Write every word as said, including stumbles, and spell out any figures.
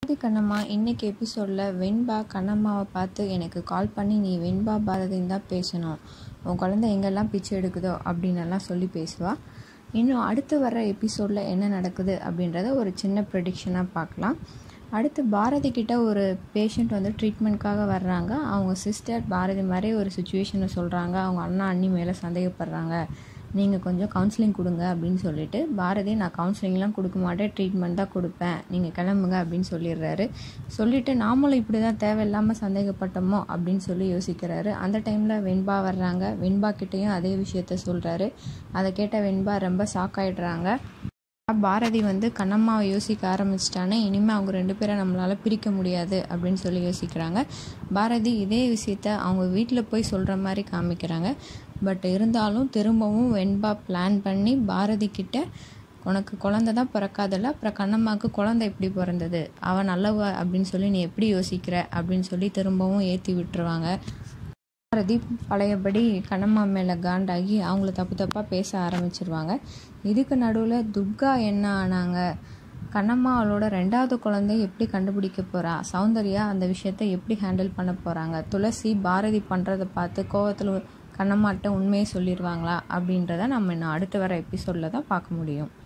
பாரதி கண்ணம்மா இன்னைக்கு எபிசோடில் வெண்பா கண்ணம்மாவை பார்த்து எனக்கு கால் பண்ணி நீ வெண்பா பாரதின்னு தான் பேசணும், உன் குழந்தை எங்கெல்லாம் பிச்சை எடுக்குதோ அப்படின்னெல்லாம் சொல்லி பேசுவாள். இன்னும் அடுத்து வர எபிசோடில் என்ன நடக்குது அப்படின்றத ஒரு சின்ன ப்ரெடிக்ஷனாக பார்க்கலாம். அடுத்து பாரதி கிட்ட ஒரு பேஷண்ட் வந்து ட்ரீட்மெண்ட்காக வர்றாங்க. அவங்க சிஸ்டர் பாரதி மாதிரி ஒரு சுச்சுவேஷனை சொல்கிறாங்க. அவங்க அண்ணா அண்ணி மேலே சந்தேகப்படுறாங்க, நீங்கள் கொஞ்சம் கவுன்சிலிங் கொடுங்க அப்படின்னு சொல்லிட்டு பாரதி நான் கவுன்சிலிங்லாம் கொடுக்க மாட்டேன், ட்ரீட்மெண்ட் தான் கொடுப்பேன், நீங்கள் கிளம்புங்க அப்படின்னு சொல்லிடுறாரு. சொல்லிவிட்டு நாமளும் இப்படி தான் தேவையில்லாமல் சந்தேகப்பட்டோமோ அப்படின்னு சொல்லி யோசிக்கிறாரு. அந்த டைமில் வெண்பா வர்றாங்க. வெண்பா கிட்டேயும் அதே விஷயத்த சொல்கிறாரு. அதை கேட்ட வெண்பா ரொம்ப ஷாக் ஆகிடுறாங்க. பாரதி வந்து கண்ணம்மாவை யோசிக்க ஆரம்பிச்சிட்டானே, இனிமேல் அவங்க ரெண்டு பேரை நம்மளால் பிரிக்க முடியாது அப்படின்னு சொல்லி யோசிக்கிறாங்க. பாரதி இதே விஷயத்த அவங்க வீட்டில் போய் சொல்கிற மாதிரி காமிக்கிறாங்க. பட் இருந்தாலும் திரும்பவும் வெண்பா பிளான் பண்ணி பாரதி கிட்ட உனக்கு குழந்தை தான் பிறக்காதில்ல, அப்புறம் கண்ணம்மாவுக்கு குழந்தை எப்படி பிறந்தது, அவன் நல்லவ அப்படின்னு சொல்லி நீ எப்படி யோசிக்கிற அப்படின்னு சொல்லி திரும்பவும் ஏற்றி விட்டுருவாங்க. பாரதி பழையபடி கண்ணம்மா மேலே காண்டாகி அவங்கள தப்பு தப்பாக பேச ஆரம்பிச்சிருவாங்க. இதுக்கு நடுவில் துர்கா என்ன ஆனாங்க, கண்ணம்மா அவளோட ரெண்டாவது குழந்தை எப்படி கண்டுபிடிக்க போகிறா, சௌந்தர்யா அந்த விஷயத்தை எப்படி ஹேண்டில் பண்ண போகிறாங்க, துளசி பாரதி பண்ணுறதை பார்த்து கோவத்தில் கண்ணம்மாட்ட உண்மையை சொல்லிடுவாங்களா அப்படின்றத நம்ம இன்னும் அடுத்து வர எபிசோடில் தான் பார்க்க முடியும்.